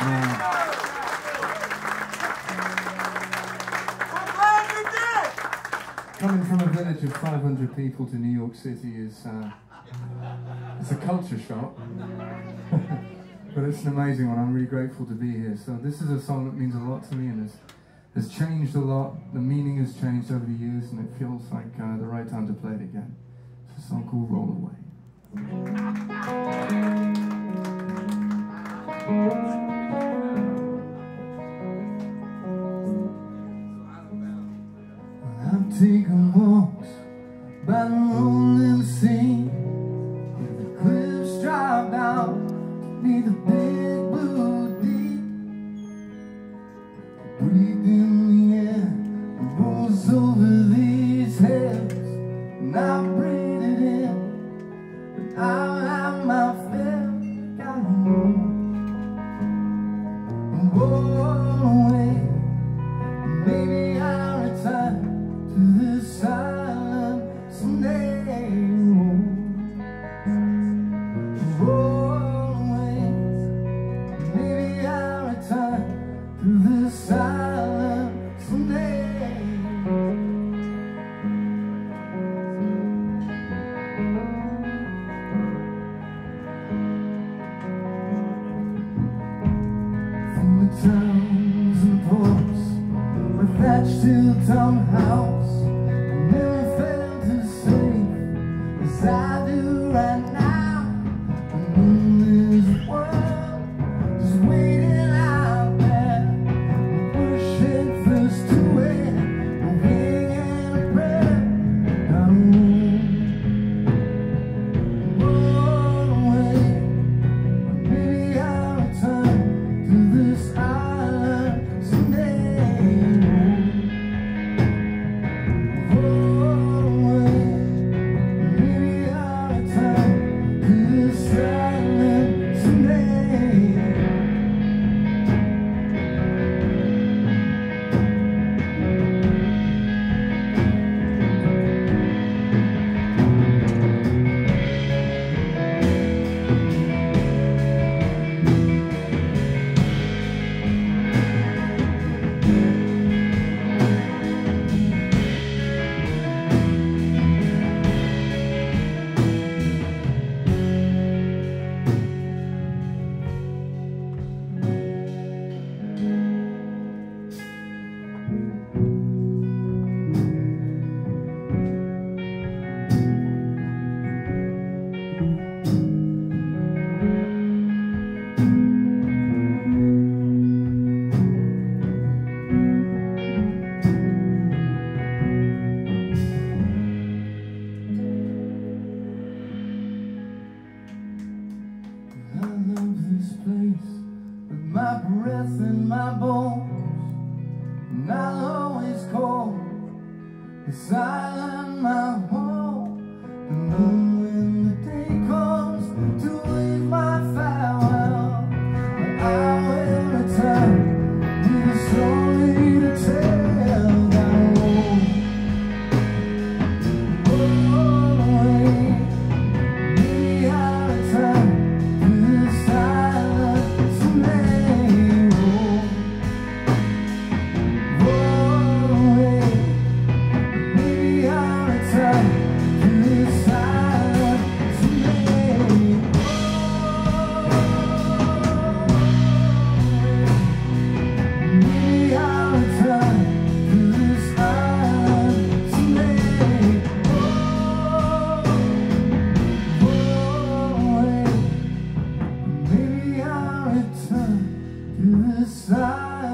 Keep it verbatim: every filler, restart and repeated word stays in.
Coming from a village of five hundred people to New York City is uh, it's a culture shock, but it's an amazing one. I'm really grateful to be here. So this is a song that means a lot to me and has, has changed a lot. The meaning has changed over the years and it feels like uh, the right time to play it again. It's a song called Roll Away. I've taken walks by the rolling sea, where the cliffs drop out beneath the big blue deep. Breathe in the air that rolls over these hills, and I breathe it in, but I'll have my fill. Gotta roll, roll away, and maybe I'll return to this island someday. Roll away, maybe I'll return to this island someday. From the towns and ports, with thatched hilltop house, never felt as safe as I do right now. And when there's a world just waiting out there, we push it first to it, a wing and a prayer. Gotta roll, roll away, but maybe I'll return to this island someday. I love this place with my breath and my bones, and I'll always call this island my home. And then when the day comes to wave my farewell, I will return with a story to tell. Roll away, maybe I'll return to this island someday. Roll away, maybe I'll return to this island someday. Maybe I'll return to this island someday. Roll away, maybe I'll return to this island.